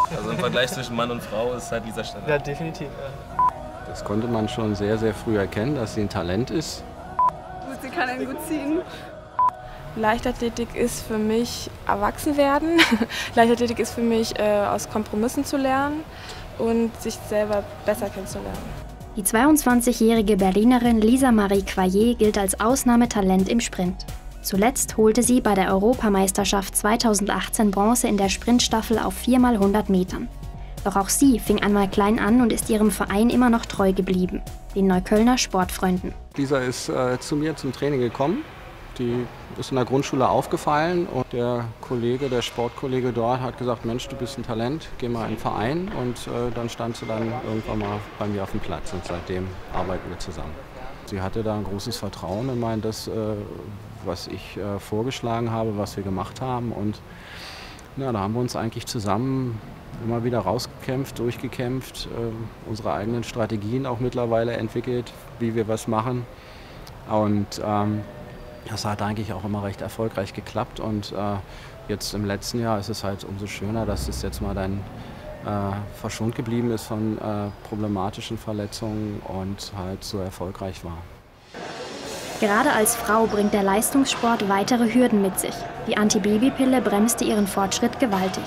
Also im Vergleich zwischen Mann und Frau ist halt Lisa Standard. Ja, definitiv. Ja. Das konnte man schon sehr, sehr früh erkennen, dass sie ein Talent ist. Gut, sie kann einen gut ziehen. Leichtathletik ist für mich Erwachsenwerden. Leichtathletik ist für mich aus Kompromissen zu lernen und sich selber besser kennenzulernen. Die 22-jährige Berlinerin Lisa Marie Quayer gilt als Ausnahmetalent im Sprint. Zuletzt holte sie bei der Europameisterschaft 2018 Bronze in der Sprintstaffel auf 4x100 Metern. Doch auch sie fing einmal klein an und ist ihrem Verein immer noch treu geblieben, den Neuköllner Sportfreunden. Lisa ist zu mir zum Training gekommen. Die ist in der Grundschule aufgefallen und der Sportkollege dort hat gesagt, Mensch, du bist ein Talent, geh mal in den Verein, und dann stand sie dann irgendwann mal bei mir auf dem Platz und seitdem arbeiten wir zusammen. Sie hatte da ein großes Vertrauen in das, was ich vorgeschlagen habe, was wir gemacht haben, und ja, da haben wir uns eigentlich zusammen immer wieder rausgekämpft, durchgekämpft, unsere eigenen Strategien auch mittlerweile entwickelt, wie wir was machen, und das hat eigentlich auch immer recht erfolgreich geklappt, und jetzt im letzten Jahr ist es halt umso schöner, dass es jetzt mal dann verschont geblieben ist von problematischen Verletzungen und halt so erfolgreich war. Gerade als Frau bringt der Leistungssport weitere Hürden mit sich. Die Antibabypille bremste ihren Fortschritt gewaltig.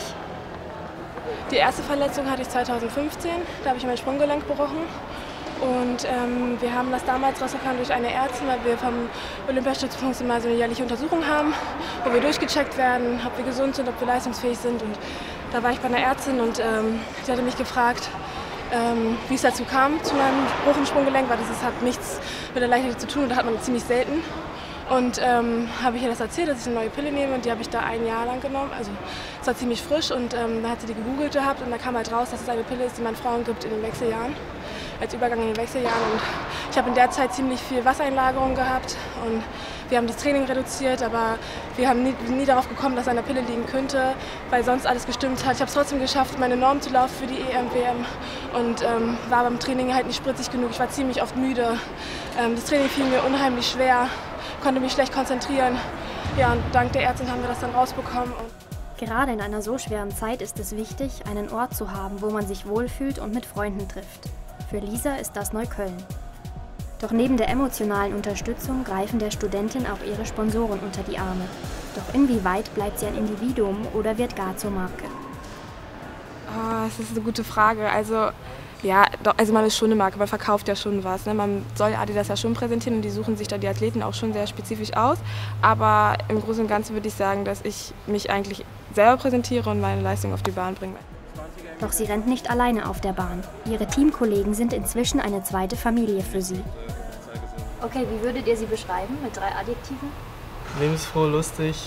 Die erste Verletzung hatte ich 2015, da habe ich mein Sprunggelenk gebrochen. Und wir haben das damals rausgefunden durch eine Ärztin, weil wir vom Olympiastützpunkt immer so eine jährliche Untersuchung haben, wo wir durchgecheckt werden, ob wir gesund sind, ob wir leistungsfähig sind. Und da war ich bei einer Ärztin und die hatte mich gefragt, wie es dazu kam, zu meinem Bruch im Sprunggelenk, weil das hat nichts mit der Leichtathletik zu tun und das hat man ziemlich selten. Und habe ich ihr das erzählt, dass ich eine neue Pille nehme, und die habe ich da ein Jahr lang genommen. Also es war ziemlich frisch, und da hat sie die gegoogelt gehabt und da kam halt raus, dass es eine Pille ist, die man Frauen gibt in den Wechseljahren, als Übergang in den Wechseljahren. Und ich habe in der Zeit ziemlich viel Wassereinlagerung gehabt und wir haben das Training reduziert, aber wir haben nie darauf gekommen, dass an der Pille liegen könnte, weil sonst alles gestimmt hat. Ich habe es trotzdem geschafft, meine Norm zu laufen für die EM, WM, und war beim Training halt nicht spritzig genug. Ich war ziemlich oft müde. Das Training fiel mir unheimlich schwer, konnte mich schlecht konzentrieren. Ja, und dank der Ärztin haben wir das dann rausbekommen. Gerade in einer so schweren Zeit ist es wichtig, einen Ort zu haben, wo man sich wohlfühlt und mit Freunden trifft. Für Lisa ist das Neukölln. Doch neben der emotionalen Unterstützung greifen der Studentin auch ihre Sponsoren unter die Arme. Doch inwieweit bleibt sie ein Individuum oder wird gar zur Marke? Oh, das ist eine gute Frage. Also man ist schon eine Marke, man verkauft ja schon was. Ne? Man soll Adidas ja schon präsentieren, und die suchen sich da die Athleten auch schon sehr spezifisch aus. Aber im Großen und Ganzen würde ich sagen, dass ich mich eigentlich selber präsentiere und meine Leistung auf die Bahn bringe. Doch sie rennt nicht alleine auf der Bahn. Ihre Teamkollegen sind inzwischen eine zweite Familie für sie. Okay, wie würdet ihr sie beschreiben mit 3 Adjektiven? Lebensfroh, lustig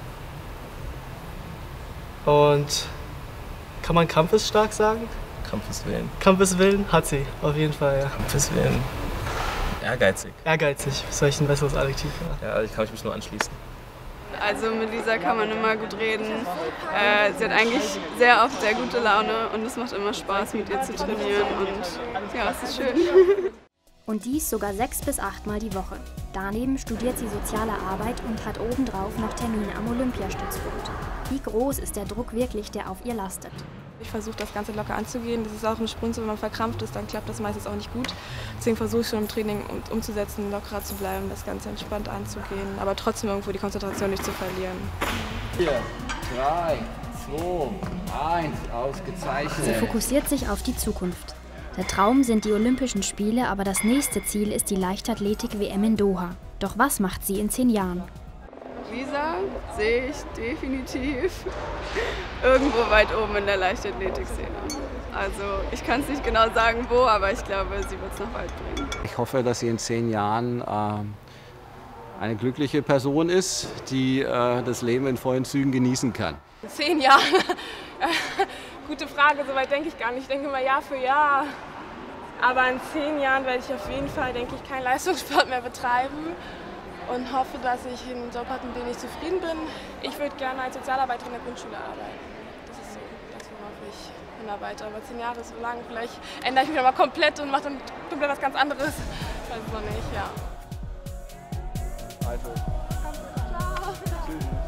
und kann man kampfesstark sagen? Kampfeswillen. Kampfeswillen hat sie, auf jeden Fall, ja. Kampfeswillen. Ehrgeizig. Ehrgeizig, vielleicht ein besseres Adjektiv. Ja, ich kann mich nur anschließen. Also mit Lisa kann man immer gut reden. Sie hat eigentlich sehr oft sehr gute Laune und es macht immer Spaß, mit ihr zu trainieren, und ja, es ist schön. Und dies sogar 6 bis 8 Mal die Woche. Daneben studiert sie soziale Arbeit und hat obendrauf noch Termine am Olympiastützpunkt. Wie groß ist der Druck wirklich, der auf ihr lastet? Ich versuche, das Ganze locker anzugehen. Das ist auch im Sprint so, wenn man verkrampft ist, dann klappt das meistens auch nicht gut. Deswegen versuche ich schon im Training umzusetzen, lockerer zu bleiben, das Ganze entspannt anzugehen, aber trotzdem irgendwo die Konzentration nicht zu verlieren. 4, 3, 2, 1, ausgezeichnet. Sie fokussiert sich auf die Zukunft. Der Traum sind die Olympischen Spiele, aber das nächste Ziel ist die Leichtathletik-WM in Doha. Doch was macht sie in 10 Jahren? Lisa sehe ich definitiv irgendwo weit oben in der Leichtathletik-Szene. Also ich kann es nicht genau sagen, wo, aber ich glaube, sie wird es noch weit bringen. Ich hoffe, dass sie in 10 Jahren eine glückliche Person ist, die das Leben in vollen Zügen genießen kann. In 10 Jahren? Gute Frage, so weit denke ich gar nicht. Ich denke mal Jahr für Jahr. Aber in 10 Jahren werde ich auf jeden Fall, denke ich, keinen Leistungssport mehr betreiben und hoffe, dass ich einen Job habe, mit dem ich zufrieden bin. Ich würde gerne als Sozialarbeiterin in der Grundschule arbeiten. Das ist so das, worauf ich hinarbeite. Aber 10 Jahre ist so lang. Vielleicht ändere ich mich aber komplett und mache dann komplett was ganz anderes. Ich weiß es noch nicht, ja. Also. Ciao.